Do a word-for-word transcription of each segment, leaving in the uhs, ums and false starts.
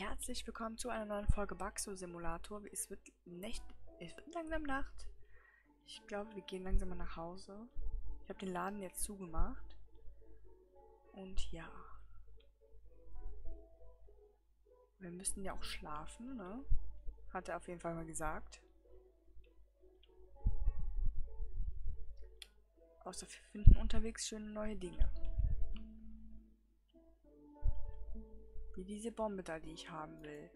herzlich willkommen zu einer neuen Folge Baxo Simulator. Es wird nicht, es wird langsam Nacht. Ich glaube, wir gehen langsam mal nach Hause. Ich habe den Laden jetzt zugemacht. Und ja. Wir müssen ja auch schlafen, ne? Hat er auf jeden Fall mal gesagt. Außer wir finden unterwegs schöne neue Dinge. Wie diese Bombe da, die ich haben will.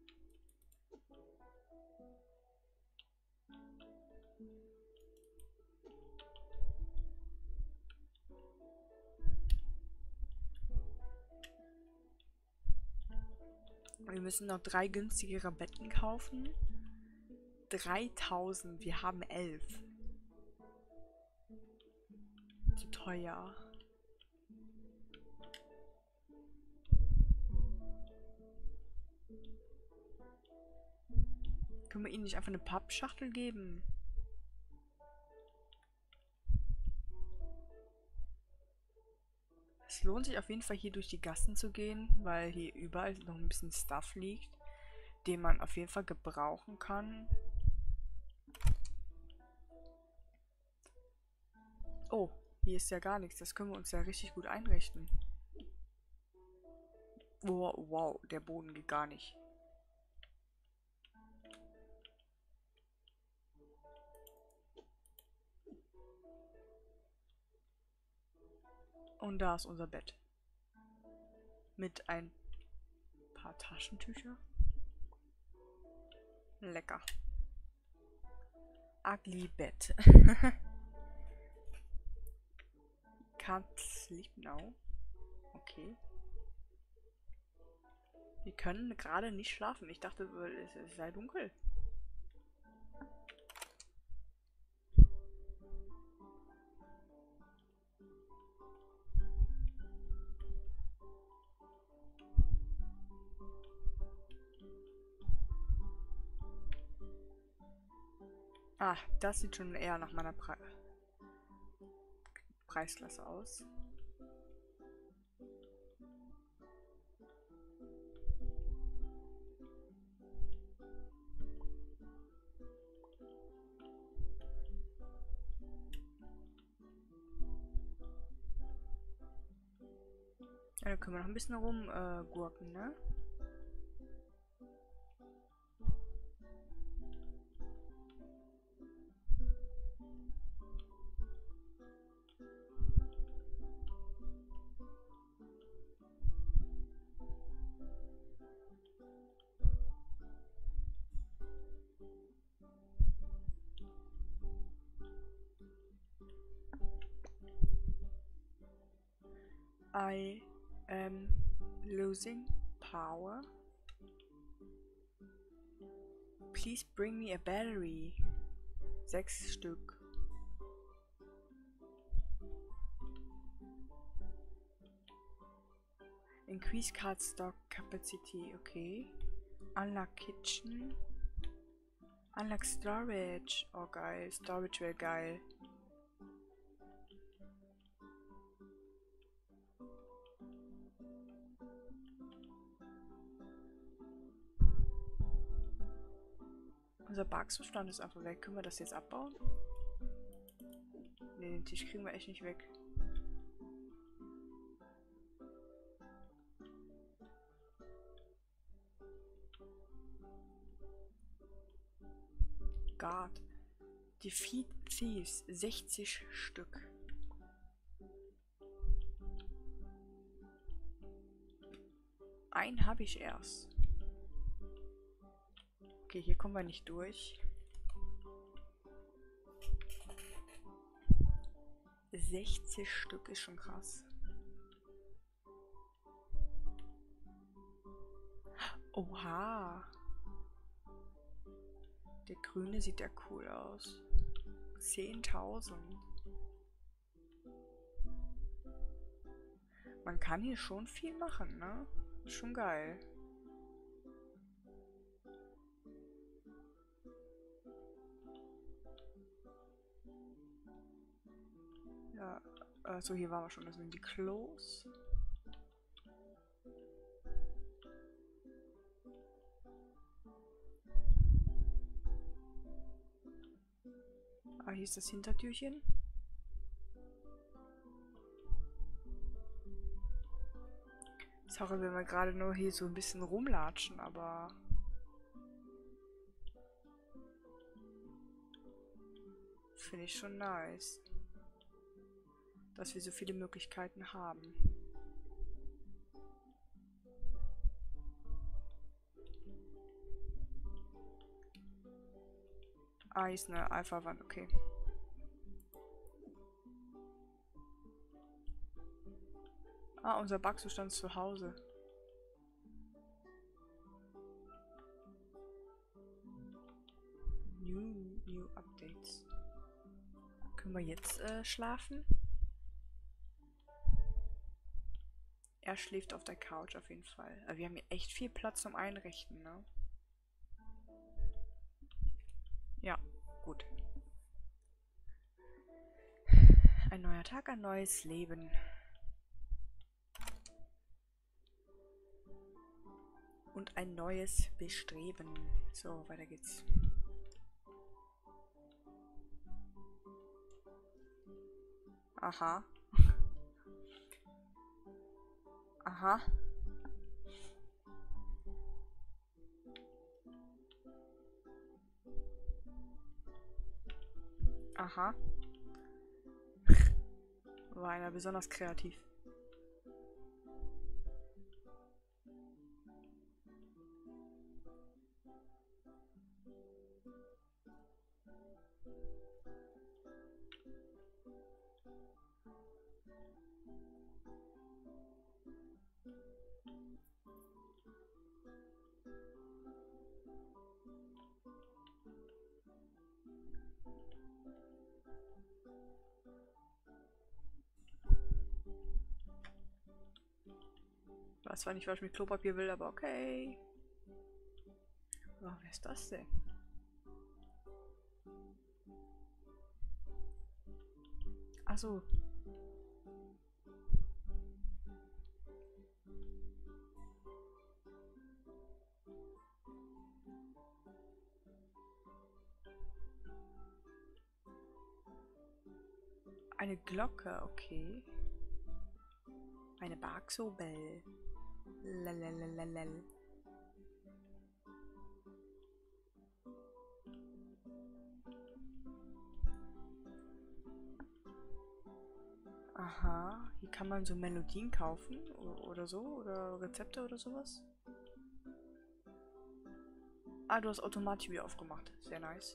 Wir müssen noch drei günstigere Betten kaufen. dreitausend. Wir haben elf. Zu teuer. Können wir ihnen nicht einfach eine Pappschachtel geben? Es lohnt sich auf jeden Fall hier durch die Gassen zu gehen, weil hier überall noch ein bisschen Stuff liegt, den man auf jeden Fall gebrauchen kann. Oh, hier ist ja gar nichts. Das können wir uns ja richtig gut einrichten. Oh, wow, der Boden geht gar nicht. Und da ist unser Bett. Mit ein paar Taschentücher. Lecker. Ugly Bett. Can't sleep now. Okay. Wir können gerade nicht schlafen. Ich dachte, es sei dunkel. Ah, das sieht schon eher nach meiner Pre Preisklasse aus. Ja, da können wir noch ein bisschen rumgurken, äh, ne? I am losing power. Please bring me a battery. Sechs Stück. Increase card stock capacity. Okay. Unlock kitchen. Unlock storage. Oh geil. Storage wäre geil. Unser Barksbestand ist einfach weg. Können wir das jetzt abbauen? Ne, den Tisch kriegen wir echt nicht weg. God. Defeat Thieves. sechzig Stück. Einen habe ich erst. Okay, hier kommen wir nicht durch. sechzig Stück ist schon krass. Oha. Der grüne sieht ja cool aus. zehntausend. Man kann hier schon viel machen, ne? Ist schon geil. Ja, also hier waren wir schon. Das sind die Klos. Ah, hier ist das Hintertürchen. Sorry, wenn wir gerade nur hier so ein bisschen rumlatschen, aber... Finde ich schon nice. Dass wir so viele Möglichkeiten haben. Ah, hier ist eine Alpha-Wand, okay. Ah, unser Baxo stand zu Hause. New, new Updates. Können wir jetzt äh, schlafen? Er schläft auf der Couch auf jeden Fall. Aber wir haben hier echt viel Platz zum Einrichten, ne? Ja, gut. Ein neuer Tag, ein neues Leben. Und ein neues Bestreben. So, weiter geht's. Aha. Aha. Aha. War einer besonders kreativ. Weiß zwar nicht, was ich mit Klopapier will, aber okay. Oh, wer ist das denn? Ach so. Eine Glocke, okay. Eine Baxo-Bell. Lalalala. Aha, hier kann man so Melodien kaufen oder so, oder Rezepte oder sowas. Ah, du hast automatisch wieder aufgemacht. Sehr nice.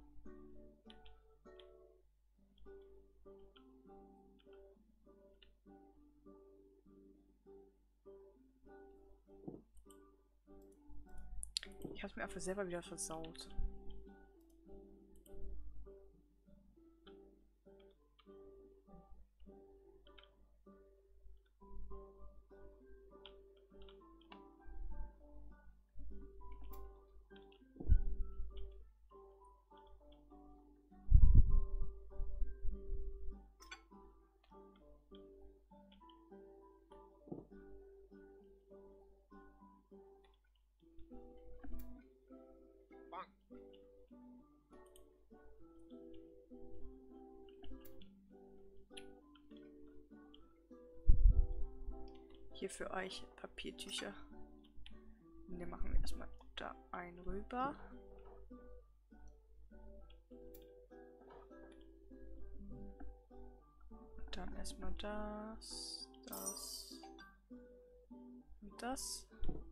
Ich hab's mir einfach selber wieder versaut. Hier für euch Papiertücher. Und den machen wir erstmal da ein rüber. Und dann erstmal das, das und das.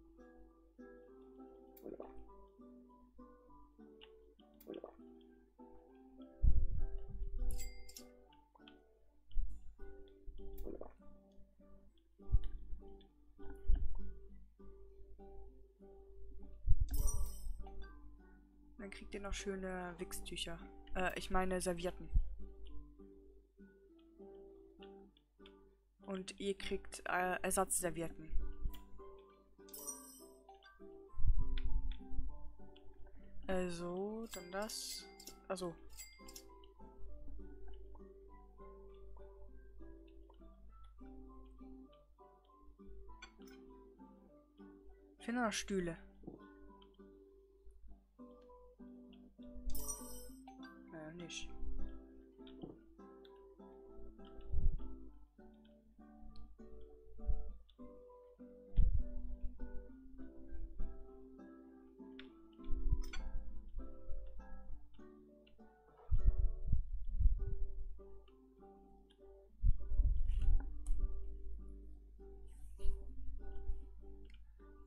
Dann kriegt ihr noch schöne Wichstücher. Äh, ich meine Servietten. Und ihr kriegt äh, Ersatzservietten. Also, dann das. Also. Ich finde noch Stühle. Naja, nicht.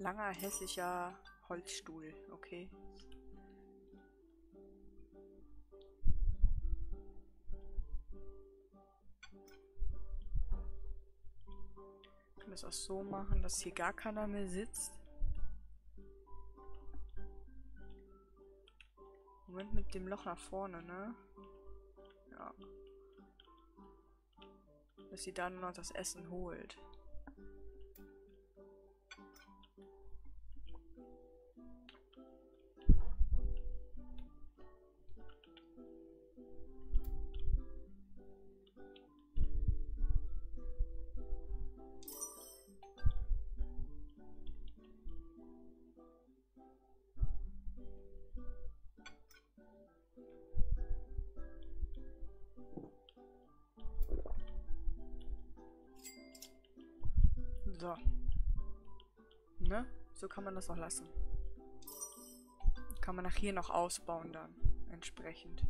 Langer, hässlicher Holzstuhl, okay. Ich kann das auch so machen, dass hier gar keiner mehr sitzt. Moment, mit dem Loch nach vorne, ne? Ja. Dass sie dann noch das Essen holt. So. Ne? So kann man das auch lassen. Kann man nach hier noch ausbauen dann. Entsprechend.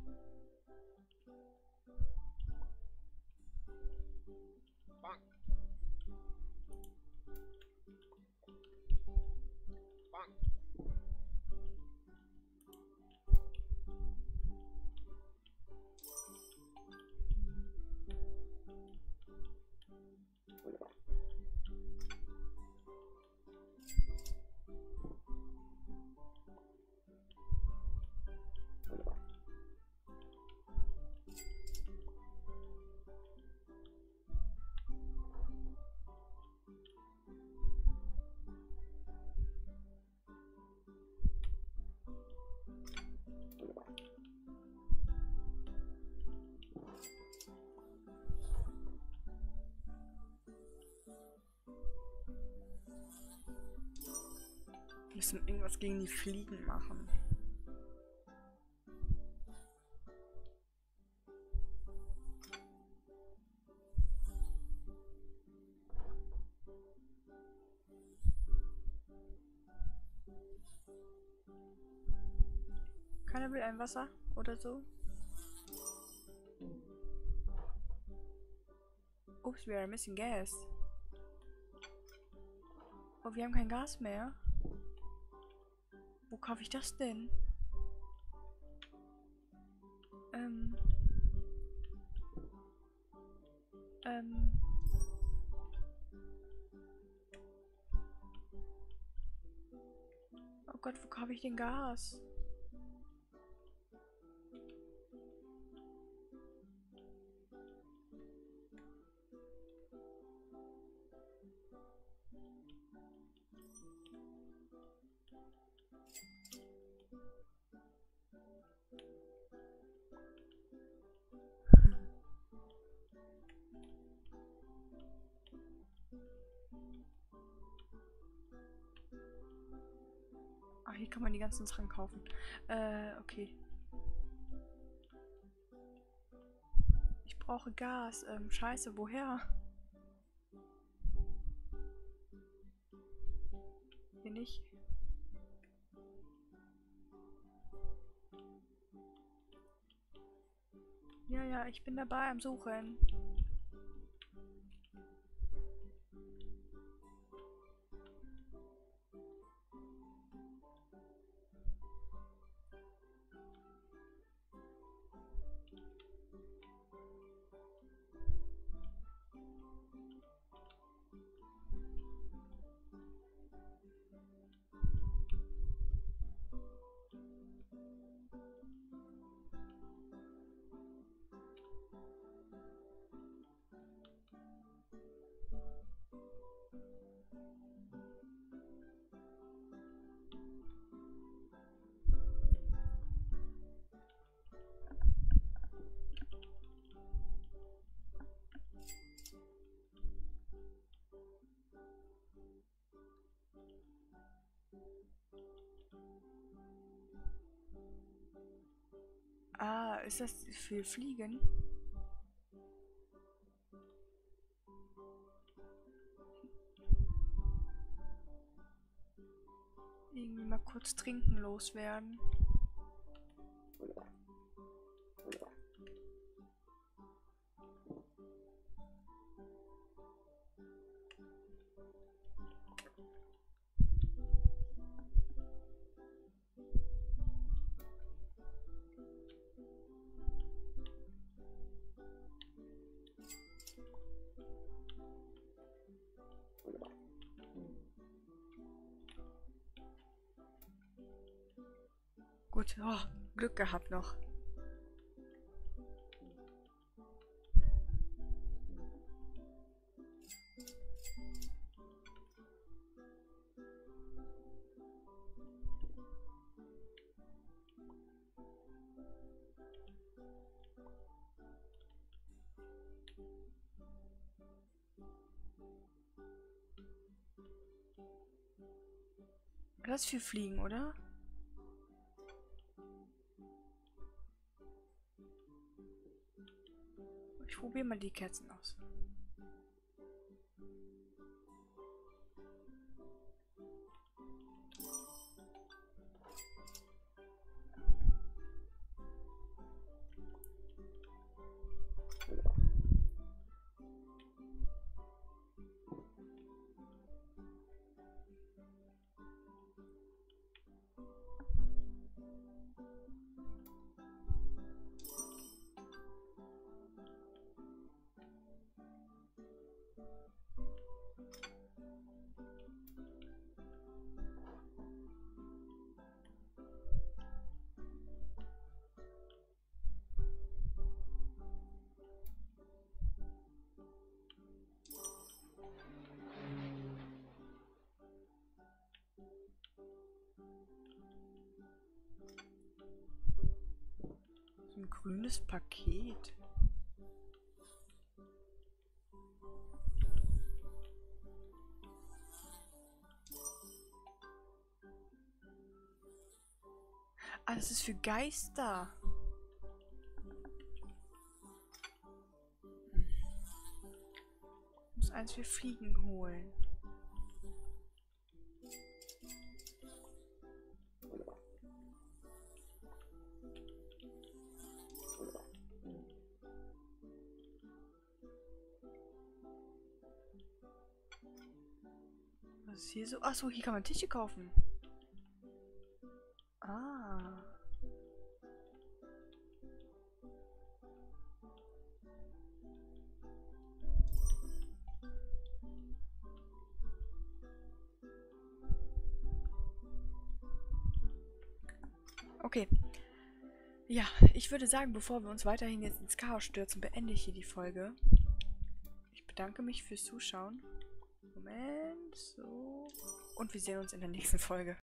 Wir müssen irgendwas gegen die Fliegen machen. Keiner will ein Wasser oder so? Ups, we are missing gas. Oh, wir haben kein Gas mehr. Wo kaufe ich das denn? Ähm. Ähm. Oh Gott, wo kaufe ich denn Gas? Ach, hier kann man die ganzen Sachen kaufen. Äh, okay. Ich brauche Gas. Ähm, scheiße, woher? Hier nicht. Ja, ja, ich bin dabei am Suchen. Ah, ist das für Fliegen? Irgendwie mal kurz trinken loswerden. Gut, oh, Glück gehabt noch. Das ist viel Fliegen, oder? Ich probiere mal die Kerzen aus. Ein grünes Paket. Ah, das ist für Geister. Ich muss eins für Fliegen holen. Was ist hier so? Achso, hier kann man Tische kaufen. Ah. Okay. Ja, ich würde sagen, bevor wir uns weiterhin jetzt ins Chaos stürzen, beende ich hier die Folge. Ich bedanke mich fürs Zuschauen. Moment, so. Und wir sehen uns in der nächsten Folge.